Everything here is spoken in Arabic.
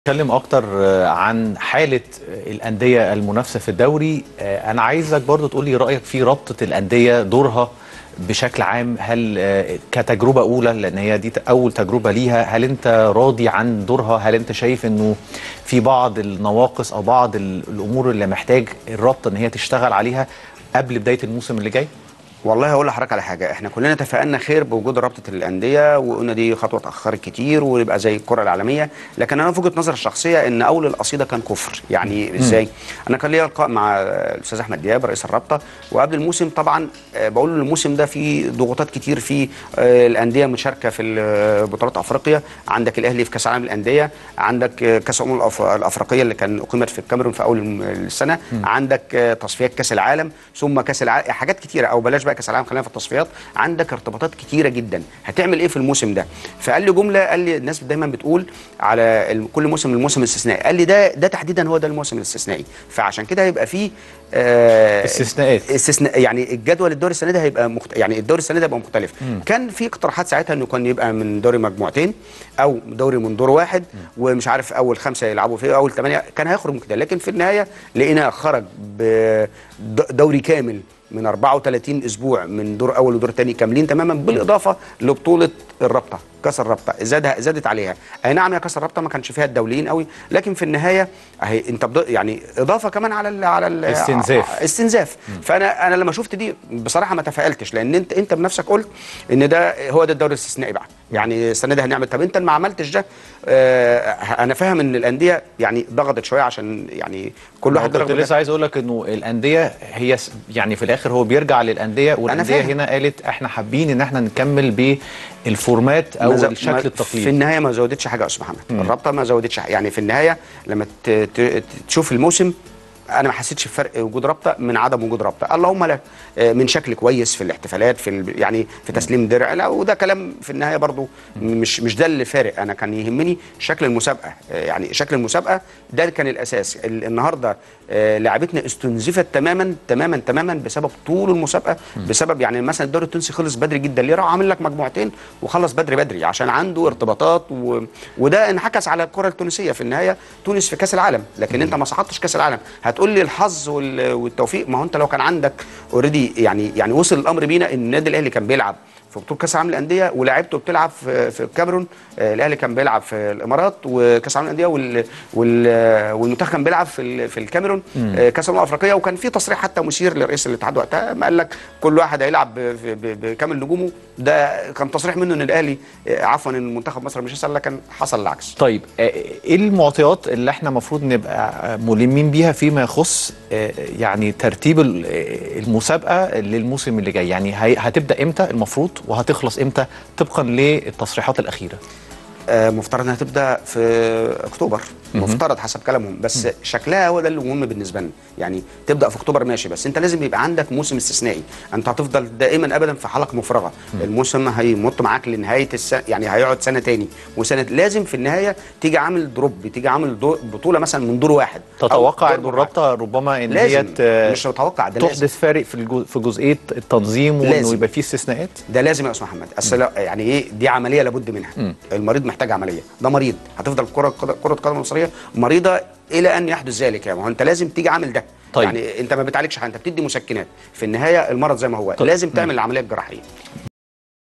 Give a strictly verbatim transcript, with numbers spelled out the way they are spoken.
نتكلم اكتر عن حالة الأندية المنافسة في الدوري. انا عايزك برضو تقولي رأيك في رابطة الأندية، دورها بشكل عام. هل كتجربة اولى، لان هي دي اول تجربة ليها، هل انت راضي عن دورها؟ هل انت شايف انه في بعض النواقص او بعض الامور اللي محتاج الرابطة ان هي تشتغل عليها قبل بداية الموسم اللي جاي؟ والله هقول لحضرتك على حاجه، احنا كلنا تفائلنا خير بوجود رابطه الانديه، وقلنا دي خطوه اتاخرت كتير ويبقى زي الكره العالميه. لكن انا في وجهه نظري الشخصيه ان اول القصيده كان كفر. يعني ازاي؟ انا كان ليا لقاء مع الاستاذ احمد دياب رئيس الرابطه، وقبل الموسم طبعا بقول له الموسم ده فيه ضغوطات كتير، في الانديه مشاركه في بطولات افريقيا، عندك الاهلي في كاس العالم للانديه، عندك كاس الامم الافريقيه اللي كان اقيمت في الكاميرون في اول السنه، عندك تصفيات كاس العالم، ثم كاس العالم، حاجات كتيره، او بلاش بقى كاس العالم، خلينا في التصفيات. عندك ارتباطات كتيره جدا، هتعمل ايه في الموسم ده؟ فقال لي جمله، قال لي الناس دايما بتقول على كل موسم الموسم الاستثنائي، قال لي ده ده تحديدا هو ده الموسم الاستثنائي، فعشان كده هيبقى فيه آه استثناءات استثناء. يعني الجدول الدوري السنه ده هيبقى مخت... يعني الدوري السنه ده هيبقى مختلف. مم. كان في اقتراحات ساعتها انه كان يبقى من دوري مجموعتين، او دوري من دور واحد، مم. ومش عارف اول خمسه يلعبوا فيه، اول ثمانيه، كان هيخرج من كده. لكن في النهايه لقيناه خرج بدوري كامل من أربعة وثلاثين اسبوع، من دور اول ودور ثاني كاملين تماما، بالاضافه لبطوله الرابطه، كاس الرابطه زادها زادت عليها. اي نعم يا كاس الرابطه ما كانش فيها الدوليين قوي، لكن في النهايه اهي انت يعني اضافه كمان على ال على ال استنزاف استنزاف. فانا انا لما شفت دي بصراحه ما تفائلتش، لان انت انت بنفسك قلت ان ده هو ده الدوري الاستثنائي بقى، يعني السنه دي هنعمل. طب انت ما عملتش ده. آه انا فاهم ان الانديه يعني ضغطت شويه، عشان يعني كل واحد كنت لسه عايز اقول لك انه الانديه هي يعني في الاخر هو بيرجع للانديه، والانديه هنا قالت احنا حابين ان احنا نكمل بالفورمات او الشكل التقليدي. في النهايه ما زودتش حاجه يا استاذ محمد، الرابطه ما زودتش حاجه. يعني في النهايه لما تشوف الموسم، انا ما حسيتش بفرق وجود رابطه من عدم وجود رابطه، اللهم لا من شكل كويس في الاحتفالات، في يعني في تسليم درع، لا، وده كلام في النهايه برضو مش مش ده اللي فارق. انا كان يهمني شكل المسابقه، يعني شكل المسابقه ده كان الاساس. النهارده لعبتنا استنزفت تماما تماما تماما بسبب طول المسابقه، بسبب يعني مثلا الدوري التونسي خلص بدري جدا، ليه راح عامل لك مجموعتين وخلص بدري بدري عشان عنده ارتباطات، و... وده انعكس على الكره التونسيه. في النهايه تونس في كاس العالم، لكن انت ما صعدتش كاس العالم. هتقول لي الحظ والتوفيق، ما هو انت لو كان عندك اوريدي، يعني يعني وصل الامر بينا ان النادي الاهلي كان بيلعب في بطوله كاس العالم للانديه، ولاعيبته بتلعب في في الكاميرون، الاهلي كان بيلعب في الامارات وكاس العالم للانديه، وال والمنتخب كان بيلعب في في الكاميرون كاس الامم الافريقيه. وكان في تصريح حتى مثير لرئيس الاتحاد وقتها، ما قال لك كل واحد هيلعب بكامل نجومه. ده كان تصريح منه ان الاهلي عفوا ان منتخب مصر مش هيسال، لكن حصل العكس. طيب ايه المعطيات اللي احنا المفروض نبقى ملمين بيها فيما يخص يعني ترتيب المسابقه للموسم اللي جاي؟ يعني هتبدا امتى المفروض وهتخلص امتى طبقا للتصريحات الاخيره؟ آه مفترض انها تبدا في اكتوبر، مفترض حسب كلامهم، بس مم. شكلها هو ده اللي مهم بالنسبه لنا. يعني تبدا في اكتوبر ماشي، بس انت لازم يبقى عندك موسم استثنائي. انت هتفضل دائما ابدا في حلقه مفرغه، مم. الموسم هيمط معاك لنهايه السنه، يعني هيقعد سنه تاني وسنه. لازم في النهايه تيجي عامل دروب، تيجي عامل بطوله مثلا من دور واحد. تتوقع ان الرابطه ربما ان هي مش متوقع ده تحدث فارق في الجزء في جزئيه التنظيم، وانه يبقى فيه استثناءات؟ ده لازم يا استاذ محمد. اصل يعني ايه، دي عمليه لابد منها. مم. المريض محتاج عمليه، ده مريض. هتفضل كره كره القدم المصريه مريضه الى ان يحدث ذلك. يعني ما هو انت لازم تيجي عامل ده. طيب. يعني انت ما بتعالجش حاجه، انت بتدي مسكنات. في النهايه المرض زي ما هو. طيب. لازم تعمل العمليه الجراحيه.